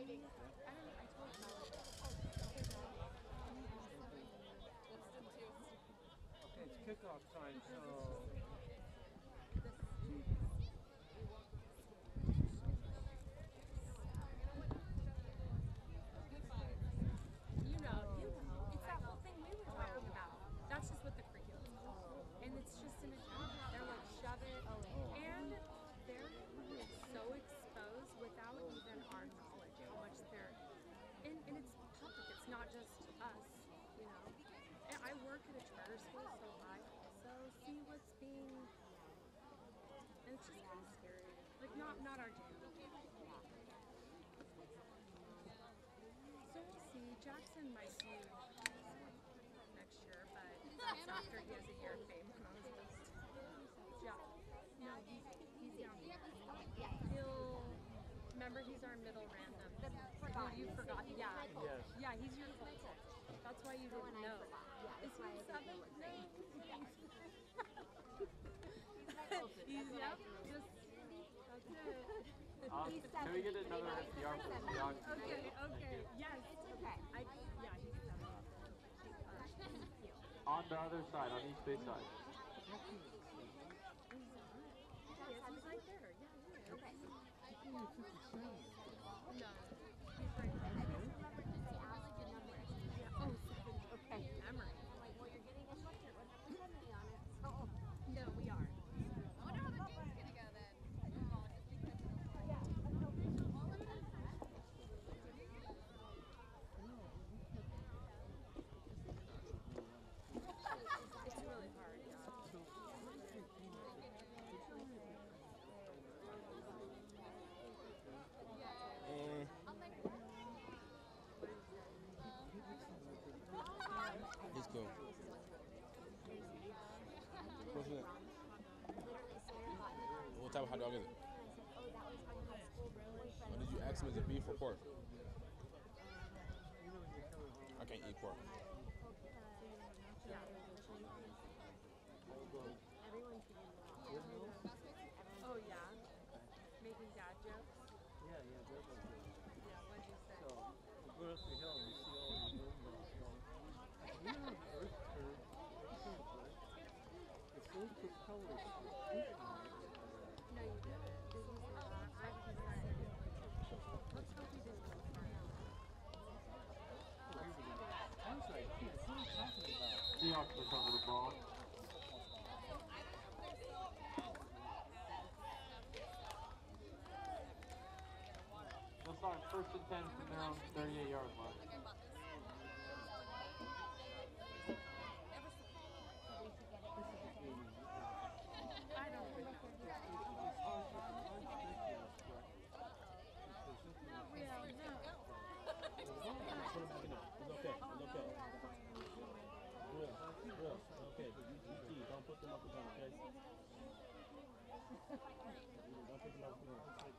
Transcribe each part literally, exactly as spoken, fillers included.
Okay, it's kickoff time, so. You know, you it's that whole thing we were talking about. That's just what the curriculum is. And it's just an agenda. They're like, shove it. And they're so exposed without even our knowledge how much they're. And, and it's public. It's not just us, you know. And I work at a charter school, so I also see what's being. And it's just kind of scary. Like, not, not our jam. So we'll see. Jackson might do next year, but that's after he has a year of fame on his list. Yeah. No, he's, he's down here. He'll, remember he's our middle random. Who you forgot. Yeah. Yes. Yeah, he's your full tech. That's why you didn't know. Is he seven? No. He's, yep, just, that's it. Um, can we get another F D R for the Seahawks? Okay, okay, yes. Okay. I, yeah, he's seven. Uh, On the other side, on East Bay side. Yes, he's right there. Yeah, yeah. Okay. No, he's right there. I just remember just to ask the number. Yeah. Oh, seven. Okay. Memory. Like, well, you're getting a sweatshirt with number seventy on it. Oh. No, we are. I wonder how the game's gonna go then. It's really hard, yeah. Mm. He's cool. What's that? What type of hot dog is it? Or did you ask him is it beef or pork? I can't eat pork. Oh, yeah? Making dad jokes? Yeah, yeah, that was good. Yeah, what'd you say? So, you go up the hill and you see all these windmills going. You know, the earth curve, everything is right. It's those propellers that are pushing it. No, you didn't. Did you say that? I was right. Let's hope we didn't go far out. I was like, "Pete, what are you talking about?" Seahawks recover the ball. They'll start first and ten from their own thirty-eight yard line. I don't think It's Put him back in there. It's okay. It's okay. Real. Real. Okay. G G. Don't put them up again, okay? Don't put them up again.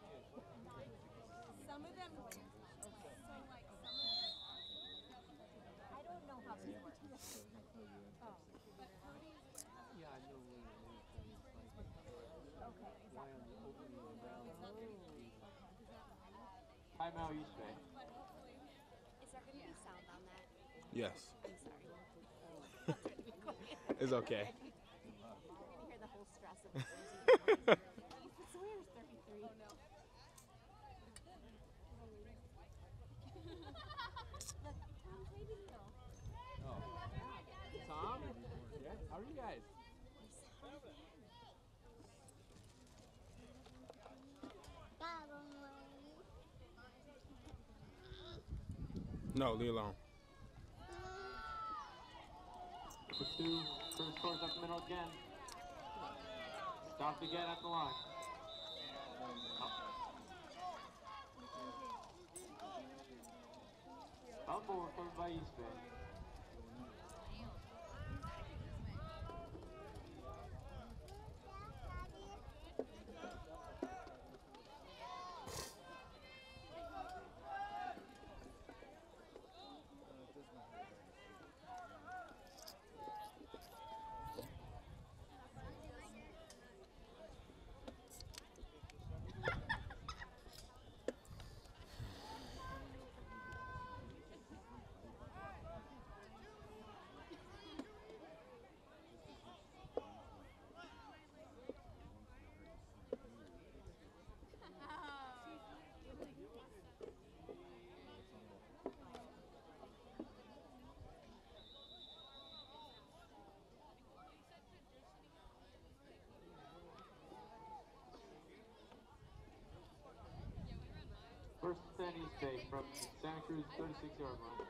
Some of them, so like some of them, I don't know how this works. Oh, but Cody's. Yeah, I know where it is. Okay. Why on the opening of the round? Timeout East Bay. Is there going to be sound on that? Yes. I'm sorry. It's okay. You're going to hear the whole stress of the Ethan Sawyer's thirty-three. Oh, no. Look, Tom's waving still. Oh. Tom? Yeah, how are you guys? No, leave alone. Number two, first scores up the middle again. Stopped again at the line. Fumble recovered by East Bay. Santa Cruz, thirty-six yard line.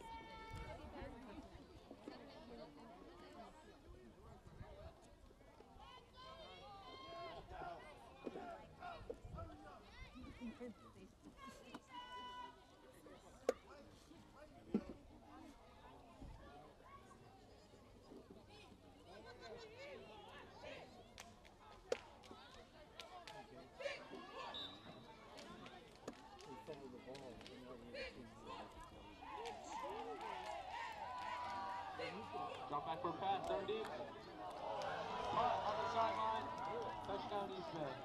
They fumble the ball. And now the other team Drop back for a pass, third deep. Punt on the sideline. Touchdown, East Bay.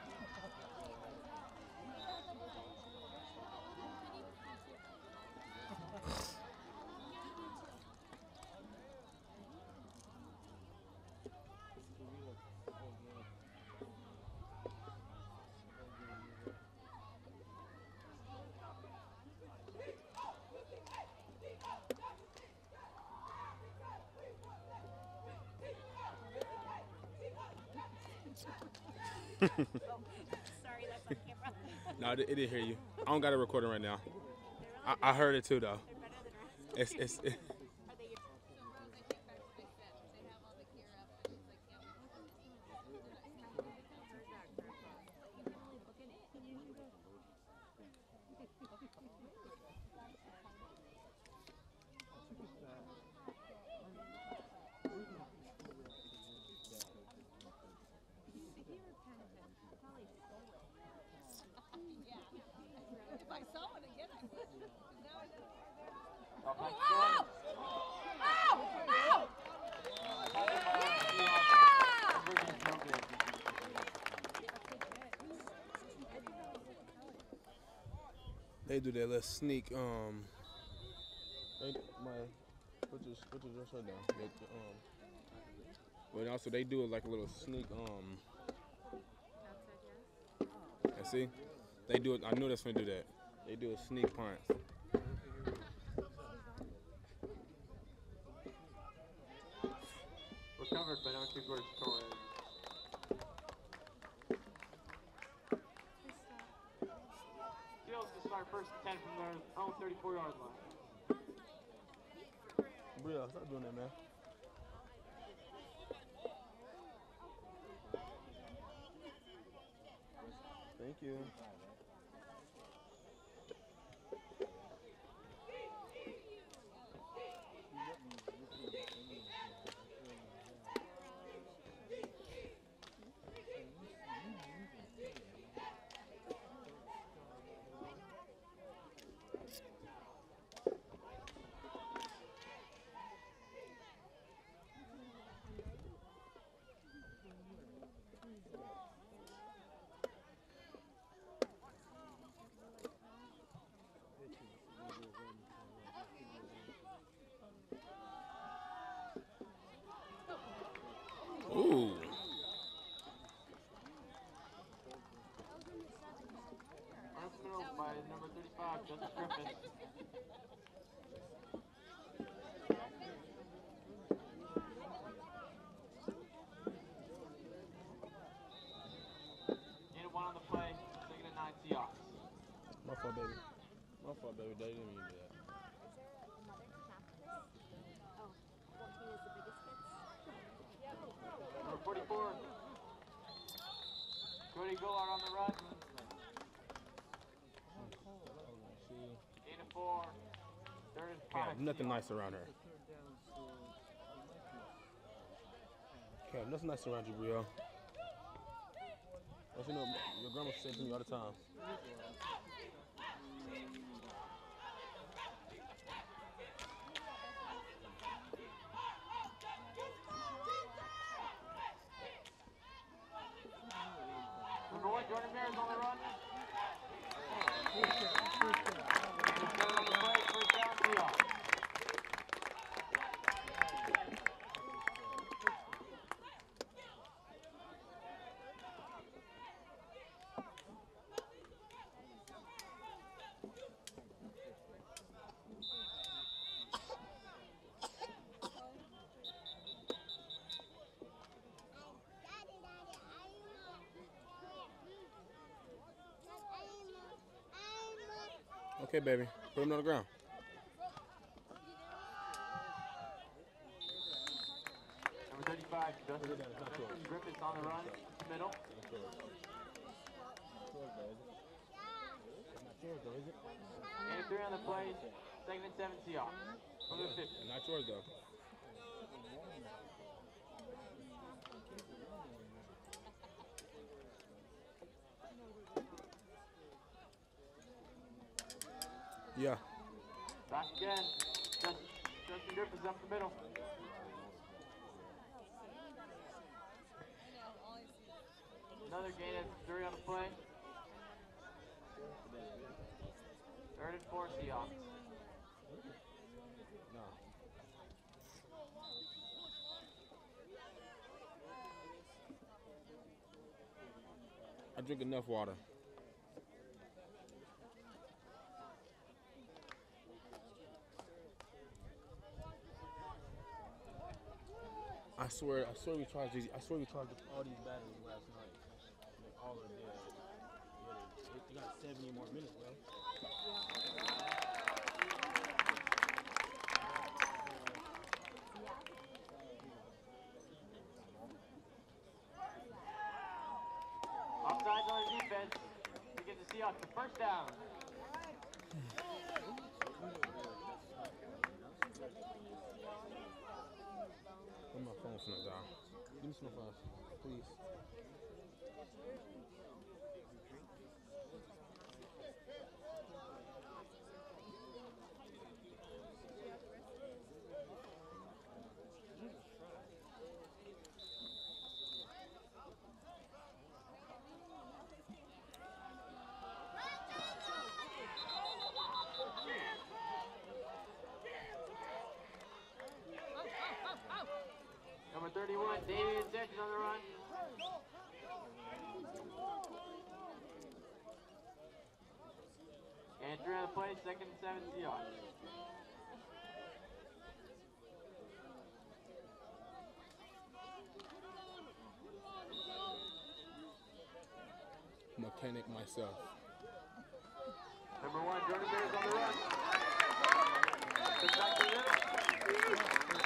Sorry, that's on camera. No, it, it didn't hear you. I don't got it recording right now. I, I heard it too, though. They're better than us. It's it's. It, Are they your If I saw it again, I would. Now I know. Drop back Oh! again. Oh! Conversion's no good. they do that little sneak. Um. They, my, put your put your shirt down. They, um. But also they do it like a little sneak. Um. And see, they do it. I knew that's gonna do that. They do a sneak punt. Recovered by number two, George Torres. Steals to start first and ten from their own thirty-four yard line. Bria, stop doing that, man. Thank you. Ooh. Run through by number thirty-five, Justice Griffin. Gain of one on the play, second and nine Seahawks. My fault, baby. My fault, baby. They didn't mean to do that. Number forty-four, Cody Goulart on the run. Gain of four, third and five. Cam, nothing Seahawks. nice around her. Cam, nothing nice around you, Brio. As you know, your grandma said to me all the time. Number one, Jordan Mears on the run. First down on the play, first down Seahawks. Okay, baby. Put him on the ground. Number thirty-five, Justin Griffiths on the run, middle. And three on the play, second and seven Seahawks. From the fifty. Not yours, though. Yeah. Back again. Justin, Justin Griffiths up the middle. Another gain of three on the play. Third and four Seahawks. No. I drink enough water. I swear, I swear we charged these. I swear we charged all these batteries last night. Like all are dead. Yeah, they, they got seventy more minutes, bro. Offsides on the defense to get the Seahawks the first down. Where my phone finna die? Give me some phones, please. Number thirty-one, Damian Sanchez on the run. And three on the play, second and seven Seahawks. Mechanic myself. Number one, Jordan Bears on the run. Gets back to the middle.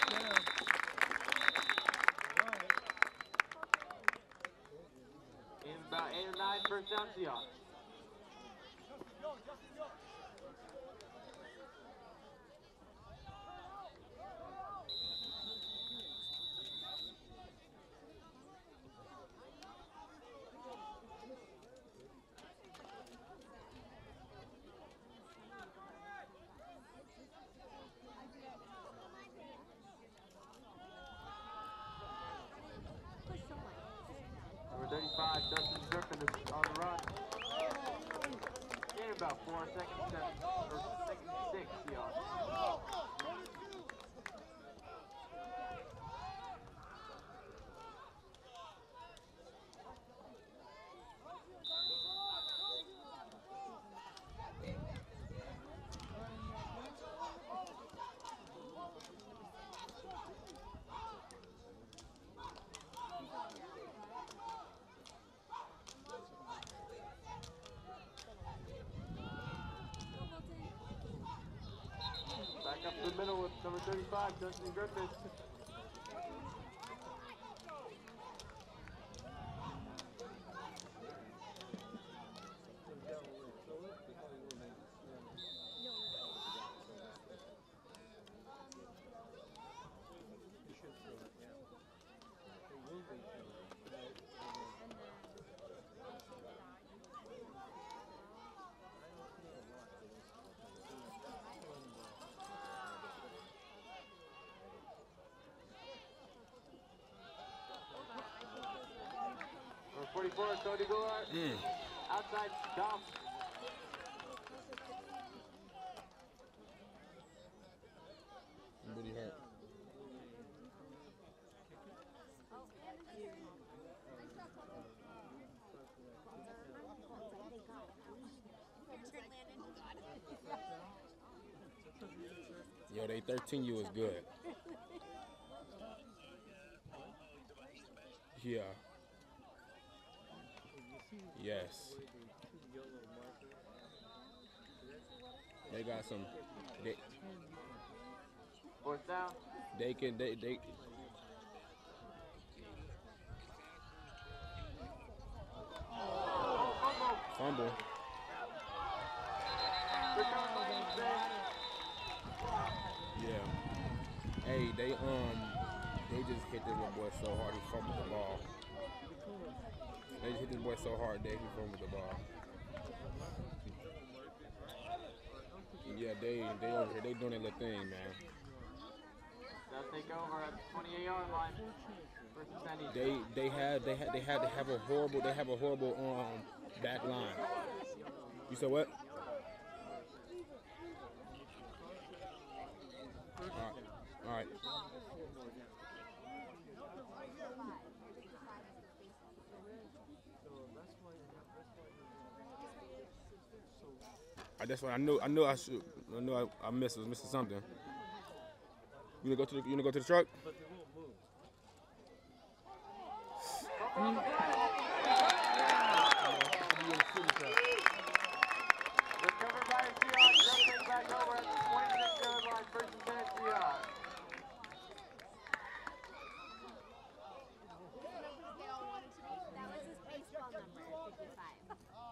In about eight or nine first down Seahawks. Number thirty-five, Dustin Griffin is on the run. In about four, second, seven, or second, six Seahawks. Back up to the middle with number thirty-five, Dustin Griffith. Number forty-four, Cody Goulart. Mm. Outside, Dom. Booty hurt. Yo, they thirteen U is good. Yeah. Yes. They got some. They, Fourth down. they can. They they. Fumble. Yeah. Hey, they um, they just hit this little boy so hard he fumbled the ball. They just hit this boy so hard that he fumbled the ball. Yeah, they they over here. They doing their little thing, man. They'll take over at the twenty-eight yard line. First and ten. They they had they had they had to have a horrible they have a horrible um back line. You said what? All right. All right. I, that's what I knew. I knew I should. I knew I, I missed. Was missing something. You gonna go to the? You gonna go to the truck? But they won't move. Recovered by the Seahawks. Jumping back over at the twenty-six yard line. First and ten Seahawks. That was his baseball number, fifty-five.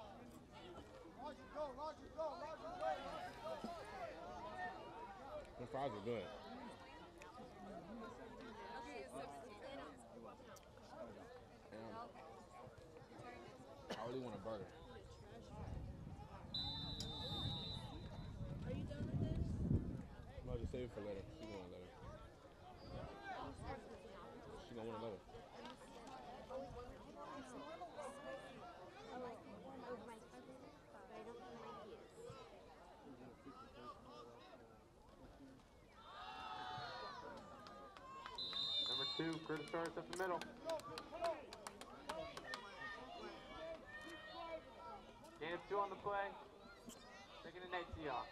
The fries are good. I really want a burger. Are you done with this? No, just save it for later. She gonna want it later. She gonna want it later. Number two, Curtis starts up the middle. Gain of two on the play. Second and eight Seahawks.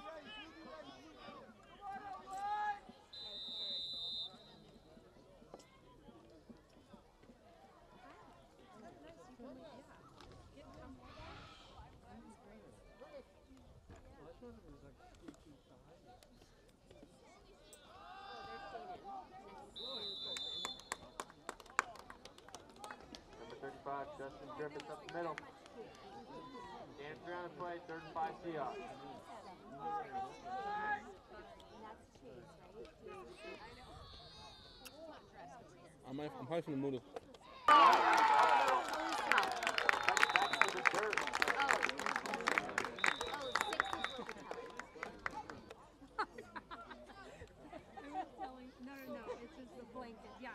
I thought it was like squeaky side. Number thirty-five, Justin Griffiths up the middle. Gain of three on the play. Third and five Seahawks. I might. I'm probably gonna move the. Back to the third. No, no, no. It's just the blanket. Yeah.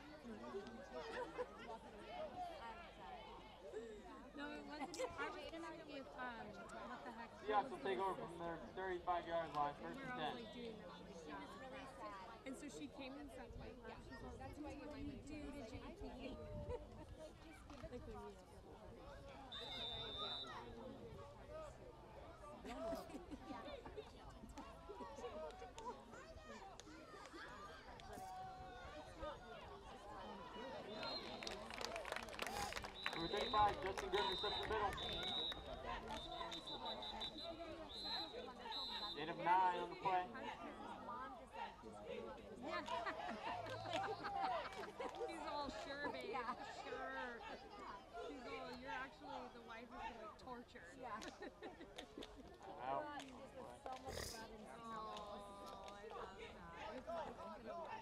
No, it wasn't. I was connected with um. What the heck? Seahawks will take over from their thirty-five yard line. First We were and all ten. like doing that. Like, yeah. And so she came and sat by her. She's like, "That's what you do. Did you eat?" Like when you. Number thirty-five, Justin Griffiths up the middle. Gain of nine on the play. He's all sure, babe. Sure. He's all, you're actually the wife who's gonna be tortured. Yeah. Out. Oh, I love that.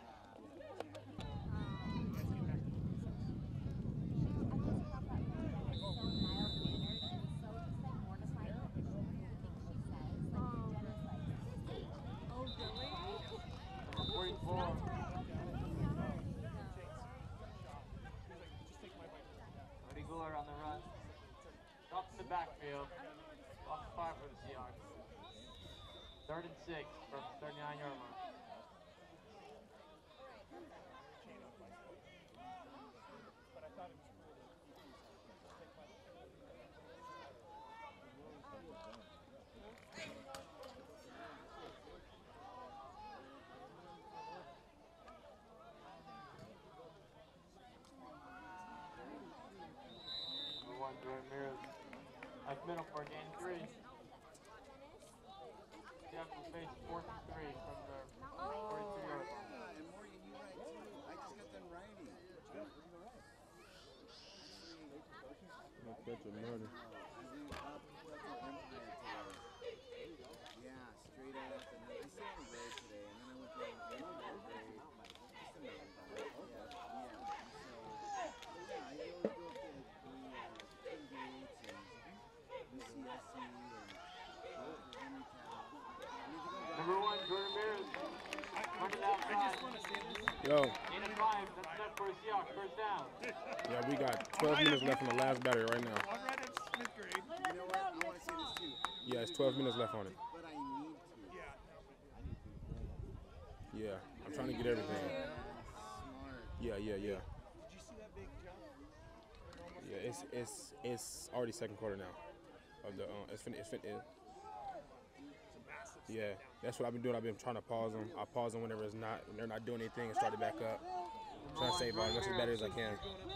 Oh, really? Number forty-four. Cody Gular on the run. Up in the backfield. Off the five for the Seahawks. Third and six from the thirty-nine yard line. Number one, Jordan Mears. Up middle for a gain of three. Seahawks will face fourth and three from their forty-three yard line. And Morgan, you right too. I just got done writing. Look at your money. I went up Puerto Empire today. Yeah, straight up. And then I stayed on the road today. And then I went down to the road grade. Just a mountain bike. Yeah, yeah. So, yeah, I always go up to the uh, Twin Gates and U C S C and Henrytown. Number one, Jordan Mears. Running outside. Yo, Eight and five. That's enough for a Seahawks. First down. yeah, we got twelve minutes left on the last battery right now. I'm right at fifth grade. You know what? I want to say this too. Yeah, it's twelve minutes left on it. But I need to. Yeah. Yeah, I'm trying to get everything. Smart. Yeah, yeah, yeah. Did you see that big jump? Yeah, it's it's it's already second quarter now. Of the uh, it's fin it's fin it, yeah, that's what I've been doing. I've been trying to pause them. I pause them whenever it's not when they're not doing anything and start it back up. Trying to save all as much as better as I can.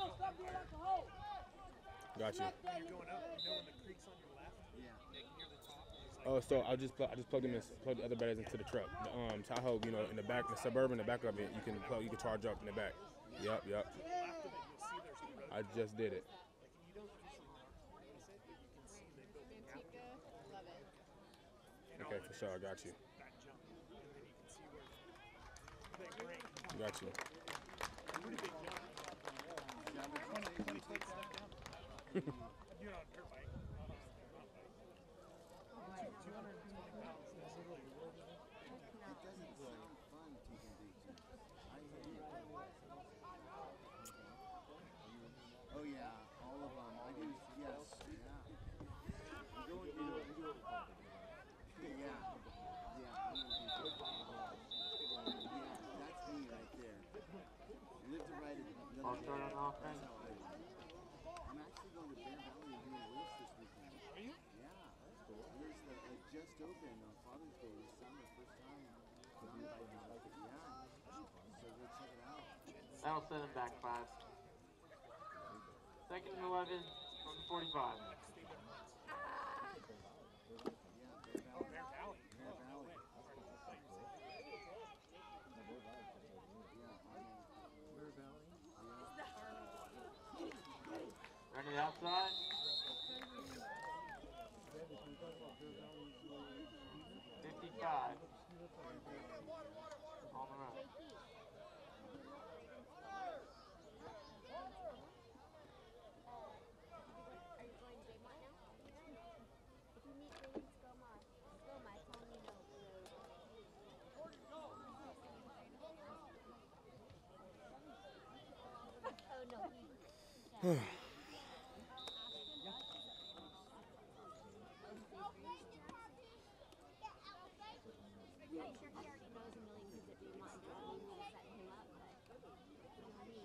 Got you. When you're going up, you know when the creek's on your left? Yeah. Like near the top. There's like Oh, so I just pl- I just plugged them in, plugged the other batteries into the truck. The um Tahoe, you know, in the back, the Suburban, the back of it, you can plug, you can charge up in the back. Yep, yep. to the left of it, you'll see there's the road. I just did it. Like, and you don't usually notice it, but you can see they built it out. Love it. And all Okay, it for is sure, I is got you. that jump. And then you can see where that grade. Got you. Pretty big jump. twenty, twenty foot step down. You're on a dirt bike, not on a mountain bike. two hundred twenty pounds, that's literally a road. It doesn't sound fun taking big jumps. I hear you. Oh yeah, all of them. I do. Yes. Yeah. I'm going to. Yeah. Yeah. I'm gonna do that. Yeah, that's me right there. Live to ride it. I'll start on offense. That's how I ride. I'm actually going to Bear Valley and doing Willis this weekend. Are you? Yeah, that's cool. There's the, it just opened on Father's Day this summer, first time. So I'm like, yeah. So go check it out. That'll send him back five. Second and eleven from the forty-five. Yeah, Bear Valley. Bear Valley. Bear Valley. Yeah, I know. Bear Valley. Running it outside. fifty-five. On the run. Are you going Jaymont now? If you meet James Goma, Goma, tell him you know the Oh no, he. he I'm sure he already knows a million kids at Jaymont and doesn't need me to set him up, but you know me.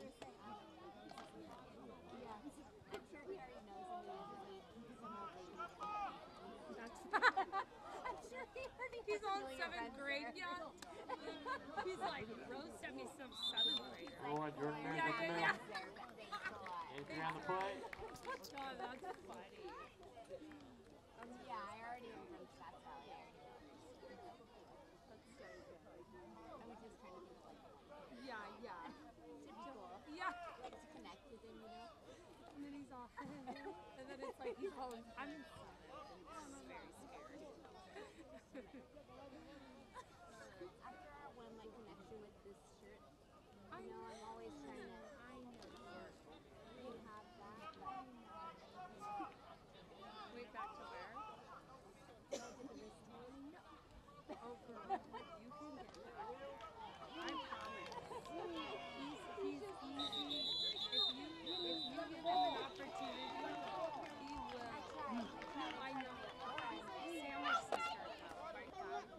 Yeah, I'm sure he already knows a million kids at some old lady. That's I'm sure he already he's has a on million seventh friends grade, there. yeah. He's like Rose sent me some seventh grader. Number one, Jordan Mears Yeah, up the yeah, middle. yeah. There, but thanks a lot. Entry on the play. Oh, that's funny. Yeah, I already am from Scotts Valley. I already know. That's so good. I was just trying to think of like Yeah, yeah. typical. Yeah. Like to connect with him, you know? And then he's all, and then it's like he's home. I'm in I'm very scared. After our one like connection with this shirt, I you know, I'm always trying to I know. you have that, but Wait, back to where? go to the wrist tone. Oh, girl, you can get that. I promise. He's, he's easy. If you, if you give him an opportunity, he will. No, I know. Sandwich sister, though, right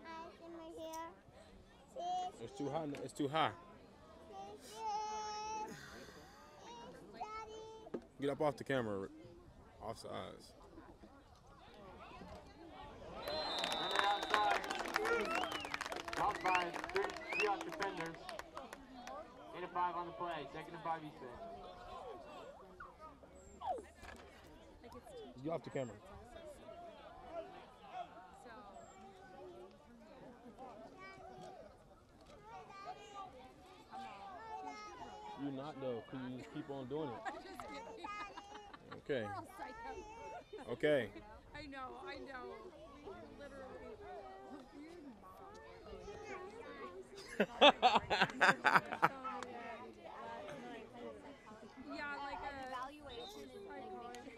now. It's too high. It's too high. Get up off the camera, Rick. Off sides. Running it outside. Caught by three Seahawks defenders. Eight and five on the play. Second and five East End. Like it's too Get off the camera. So, You not though, cause you just keep on doing it. I'm just kidding. Okay. We're all psycho. Okay. I know, I know. We literally. Weird mom. Yeah, like a Evaluation is like psychologist.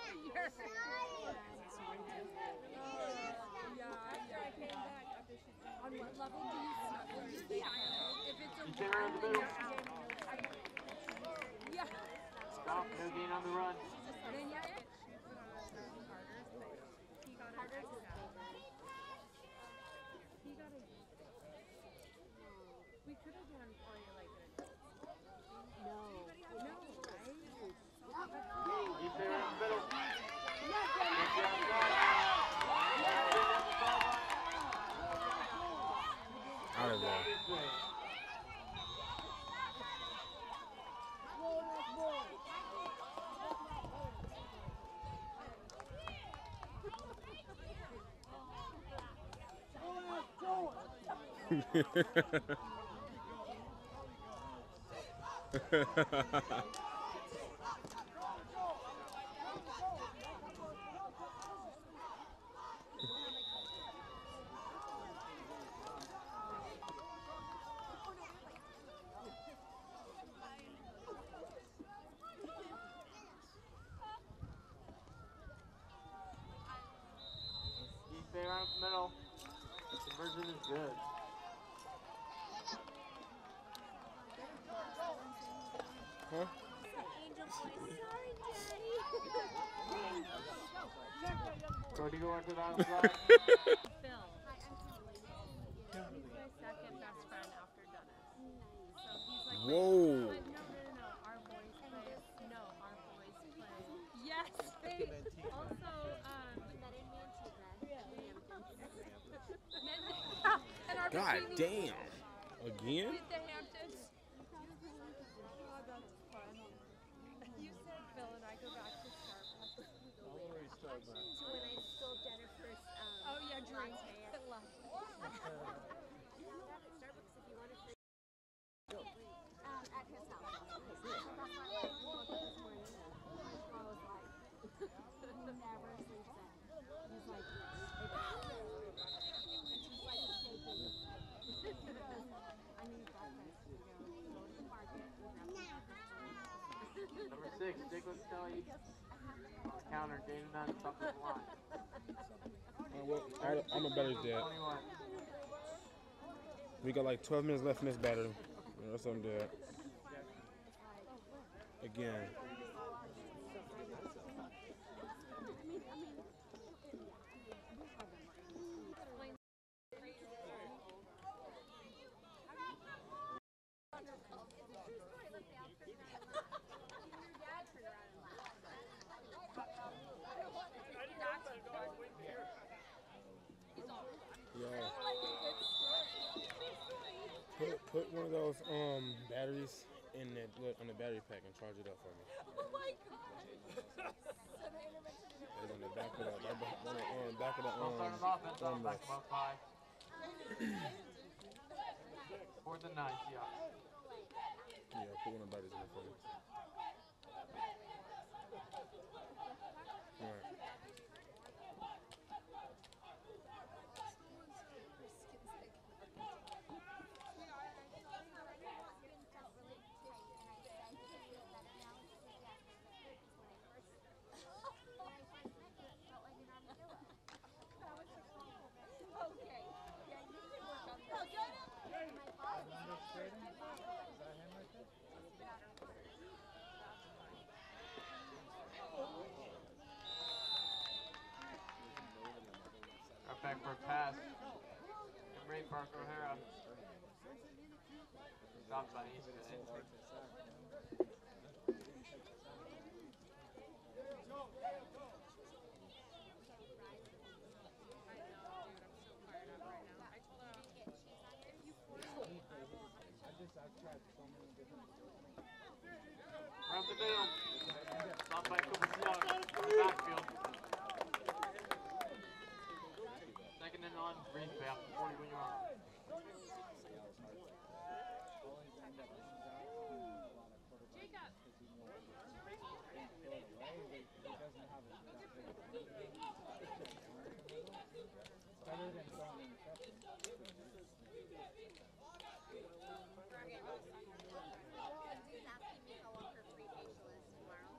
On what level do you snuggle your child? If it's a You stay right in the middle. yeah. Stop, no gain on the run. Then yeah, it. He got a He got a We could have done for you like an no. No, right? You stay right in the middle. Get you outside. Out of there. You stay right in the middle. Conversion is good. Huh? Angel voice. Sorry, Daddy. Cody go into the outside. Phil. He's my second best friend after Dennis. So he's like, Whoa. but no, no, no, no. Our boys play. No, our boys play. Yes, they also, um, Met in and our God bikinis damn. Again? with the Hamptons. Oh, that's fun. You said Phil and I go back to Starbucks. We go later. when I stole Jennifer's um Oh yeah, drink. latte at I love it. Starbucks if you want to free. Um, at his house. So that's why I like woke up this morning and I was like, he never sleeps in. He's like, it's just like shaking. He goes, I need breakfast. He goes, go to the market and grab some breakfast. Number six, Dickless Kelly. On the counter, Dana Nunn, top of the line. Uh, well, I- I'm a better dad. twenty-one. We got like twelve minutes left in this battery. That's what I'm dead. Again. Yeah. Put, put one of those um batteries in the on the battery pack and charge it up for me. Oh my god. It's on the back of the right behind- on the um, back of the Don't start um him off, that's arm off, back rest. him up high. Fourth and nine, Seahawks. Yeah, put one of the batteries in there for me. All right. Okay. Yeah, you can work on that. Right back for a pass. And Ray Parker O'Hara. Stopped by East today. Around the middle. Stopped by Cooper Seahawks in the backfield. Second and on, Green Bay off the forty-one yard line. Dude's asking me how long her free facial is tomorrow.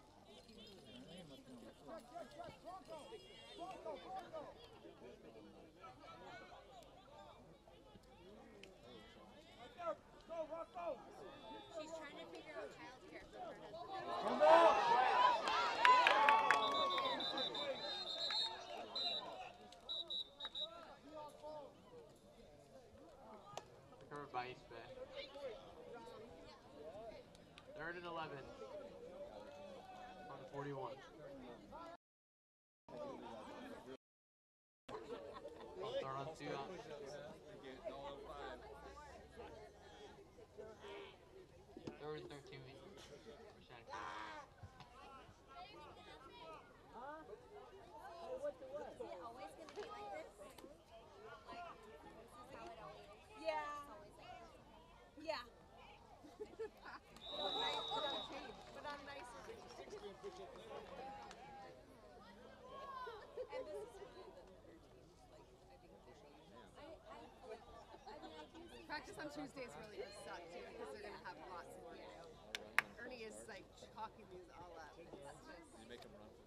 She's trying to figure out childcare for her husband. Covered by East Bay. Third and eleven. On the forty-one. Start on two out. Third and thirteen. Is it always going to be like this? Like, this is how it always is? Yeah. It's always like this? Yeah. But nice, but I'm changed, but I'm nicer. And this is her I, I, I mean, I do see Practice on Tuesdays really does suck too because they're gonna have lots of piano. Ernie is like chalking these all up. It's just You make them run